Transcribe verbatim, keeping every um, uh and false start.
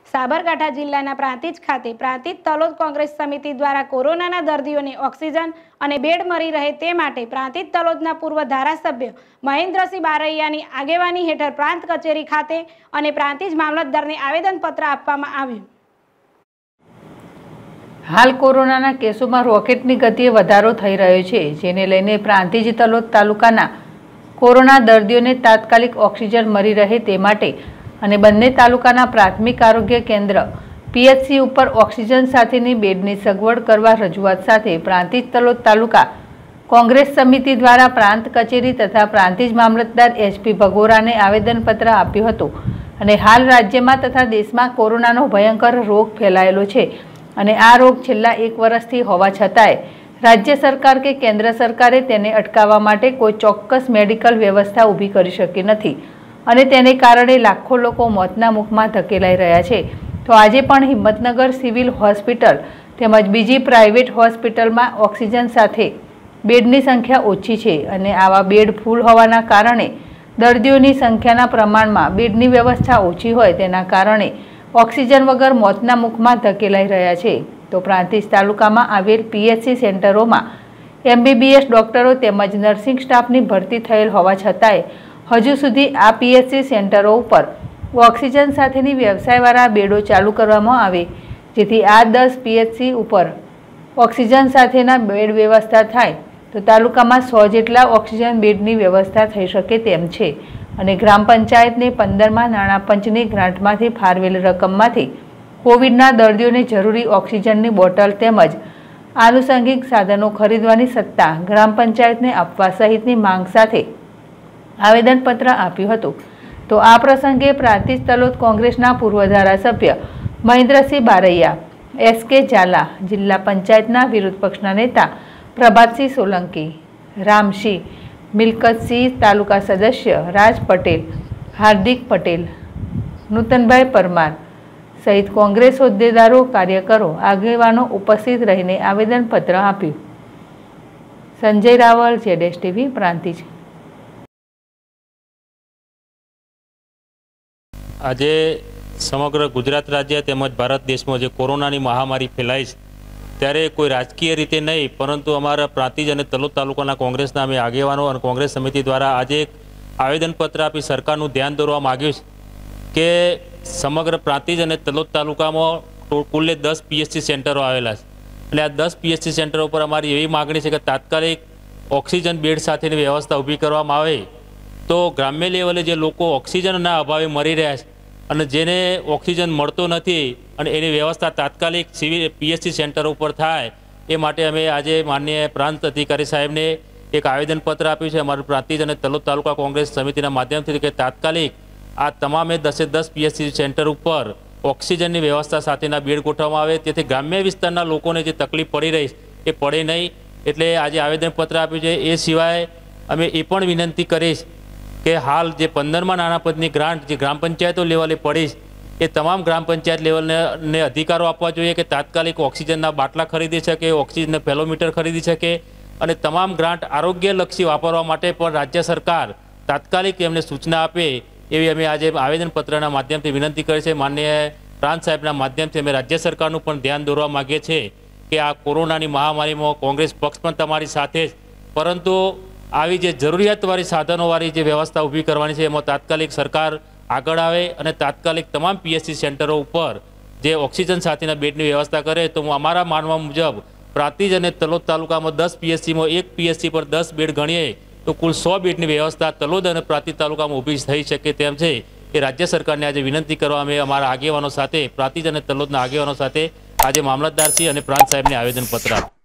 સાબરકાંઠા જિલ્લાના પ્રાંતિજ ખાતે પ્રાંતિજ તલોદ કોંગ્રેસ સમિતિ દ્વારા કોરોનાના દર્દીઓને ઓક્સિજન અને બેડ મળી રહે તે માટે પ્રાંતિજ તલોદના પૂર્વ ધારાસભ્ય મહેન્દ્રસિંહ બારૈયાની આગેવાની હેઠળ પ્રાંત કચેરી ખાતે અને પ્રાંતિજ મામલતદારને આવેદનપત્ર આપવામાં આવ્યું। હાલ કોરોનાના કેસોમાં રોકેટની ગતિએ વધારો થઈ રહ્યો છે, જેને લઈને પ્રાંતિજ તલોદ તાલુકાના કોરોના દર્દીઓને તાત્કાલિક ઓક્સિજન મળી રહે તે માટે અને બંને તાલુકાના પ્રાથમિક આરોગ્ય કેન્દ્ર પીએચસી ઉપર ઓક્સિજન સાથેની બેડની સગવડ કરવા રજૂઆત સાથે પ્રાંતિજ તલોદ તાલુકા કોંગ્રેસ સમિતિ દ્વારા પ્રાંત કચેરી તથા પ્રાંતિજ મામલતદાર એચપી ભગોરાને આવેદનપત્ર આપ્યું હતું અને હાલ રાજ્યમાં તથા દેશમાં કોરોનાનો ભયંકર રોગ ફેલાયેલો છે અને આ રોગ છેલ્લા એક વર્ષથી હોવા છતાંય રાજ્ય સરકાર કે કેન્દ્ર સરકારે તેને અટકાવવા માટે કોઈ ચોક્કસ મેડિકલ વ્યવસ્થા ઊભી કરી શકી નથી અને તેને કારણે લાખો લોકો મોતના મુખમાં ધકેલાઈ રહ્યા છે। તો આજે પણ હિંમતનગર સિવિલ હોસ્પિટલ તેમજ બીજી પ્રાઇવેટ હોસ્પિટલમાં ઓક્સિજન સાથે બેડની સંખ્યા ઓછી છે અને આવા બેડ ફૂલ હોવાના કારણે દર્દીઓની સંખ્યાના પ્રમાણમાં બેડની વ્યવસ્થા ઓછી હોય તેના કારણે ઓક્સિજન વગર મોતના મુખમાં ધકેલાઈ રહ્યા છે। તો પ્રાંતિજ તાલુકામાં આવેલ પીએચસી સેન્ટરોમાં એમબીબીએસ ડોક્ટરો તેમજ નર્સિંગ સ્ટાફની ભરતી થયેલ હોવા છતાંય હજુ સુધી આ પીએચસી સેન્ટરો ઉપર ઓક્સિજન સાથેની વ્યવસાયવાળા બેડો ચાલુ કરવામાં આવે, જેથી આ દસ પીએચસી ઉપર ઓક્સિજન સાથેના બેડ વ્યવસ્થા થાય તો તાલુકામાં સો જેટલા ઓક્સિજન બેડની વ્યવસ્થા થઈ શકે તેમ છે અને ગ્રામ પંચાયતને પંદરમાં નાણાં પંચની ગ્રાન્ટમાંથી ફાળવેલ રકમમાંથી કોવિડના દર્દીઓને જરૂરી ઓક્સિજનની બોટલ તેમજ આનુષંગિક સાધનો ખરીદવાની સત્તા ગ્રામ પંચાયતને આપવા સહિતની માંગ સાથે આવેદનપત્ર આપ્યું હતું। તો આ પ્રસંગે પ્રાંતિજ તલોદ કોંગ્રેસના પૂર્વ ધારાસભ્ય મહેન્દ્રસિંહ બારૈયા, એસકે ઝાલા, જિલ્લા પંચાયતના વિરોધ પક્ષના નેતા પ્રભાતસિંહ સોલંકી, રામસિંહ, મિલકતસિંહ, તાલુકા સદસ્ય રાજ પટેલ, હાર્દિક પટેલ, નૂતનભાઈ પરમાર સહિત કોંગ્રેસ હોદ્દેદારો, કાર્યકરો, આગેવાનો ઉપસ્થિત રહીને આવેદનપત્ર આપ્યું। સંજય રાવલ, જેડેશ ટીવી, પ્રાંતિજ। આજે સમગ્ર ગુજરાત રાજ્ય તેમજ ભારત દેશમાં જે કોરોનાની મહામારી ફેલાઈ છે ત્યારે કોઈ રાજકીય રીતે નહીં પરંતુ અમારા પ્રાંતિજ અને તલોદ તાલુકાના કોંગ્રેસના અમે આગેવાનો અને કોંગ્રેસ સમિતિ દ્વારા આજે એક આવેદનપત્ર આપી સરકારનું ધ્યાન દોરવા માગ્યું છે કે સમગ્ર પ્રાંતિજ અને તલોદ તાલુકામાં કુલ્લે દસ પીએચસી સેન્ટરો આવેલા છે અને આ દસ પીએચસી સેન્ટરો ઉપર અમારી એવી માગણી છે કે તાત્કાલિક ઓક્સિજન બેડ સાથેની વ્યવસ્થા ઊભી કરવામાં આવે તો ગ્રામ્ય લેવલે જે લોકો ઓક્સિજનના અભાવે મરી રહ્યા છે અને જેને ઓક્સિજન મળતો નથી અને એની વ્યવસ્થા તાત્કાલિક સિવિલ પીએચસી સેન્ટરો ઉપર થાય એ માટે અમે આજે માનનીય પ્રાંત અધિકારી સાહેબને એક આવેદનપત્ર આપ્યું છે અમારું પ્રાંતિજ અને તલોદ તાલુકા કોંગ્રેસ સમિતિના માધ્યમથી કે તાત્કાલિક આ તમામે દસે દસ પીએચસી સેન્ટર ઉપર ઓક્સિજનની વ્યવસ્થા સાથેના બેડ ગોઠવવામાં આવે તેથી ગ્રામ્ય વિસ્તારના લોકોને જે તકલીફ પડી રહી એ પડે નહીં એટલે આજે આવેદનપત્ર આપ્યું છે। એ સિવાય અમે એ પણ વિનંતી કરીશ કે હાલ જે પંદરમાં નાણાં પંચની ગ્રાન્ટ જે ગ્રામ પંચાયતો લેવલે પડી એ તમામ ગ્રામ પંચાયત લેવલને અધિકારો આપવા જોઈએ કે તાત્કાલિક ઓક્સિજનના બાટલા ખરીદી શકે, ઓક્સિજનના ફેલોમીટર ખરીદી શકે અને તમામ ગ્રાન્ટ આરોગ્યલક્ષી વાપરવા માટે પણ રાજ્ય સરકાર તાત્કાલિક એમને સૂચના આપે એવી અમે આજે આવેદનપત્રના માધ્યમથી વિનંતી કરી છે। માનનીય પ્રાંત સાહેબના માધ્યમથી અમે રાજ્ય સરકારનું પણ ધ્યાન દોરવા માગીએ છીએ કે આ કોરોનાની મહામારીમાં કોંગ્રેસ પક્ષ પણ તમારી સાથે જ પરંતુ આવી જે જરૂરિયાતવાળી સાધનોવાળી જે વ્યવસ્થા ઊભી કરવાની છે એમાં તાત્કાલિક સરકાર આગળ આવે અને તાત્કાલિક તમામ પીએચસી સેન્ટરો ઉપર જે ઓક્સિજન સાથેના બેડની વ્યવસ્થા કરે તો અમારા માનવા મુજબ પ્રાંતિજ અને તલોદ તાલુકામાં દસ પીએચસીમાં એક પીએચસી પર દસ બેડ ગણીએ તો કુલ સો બેડની વ્યવસ્થા તલોદ અને પ્રાંતિજ તાલુકામાં ઊભી થઈ શકે તેમ છે એ રાજ્ય સરકારને આજે વિનંતી કરવા અમે અમારા આગેવાનો સાથે પ્રાંતિજ અને તલોદના આગેવાનો સાથે આજે મામલતદારશ્રી અને પ્રાંત સાહેબને આવેદનપત્ર આપ્યું।